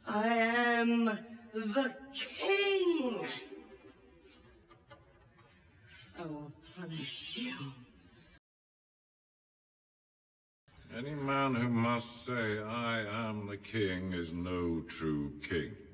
I am the king. I will punish you. Any man who must say, I am the king, is no true king.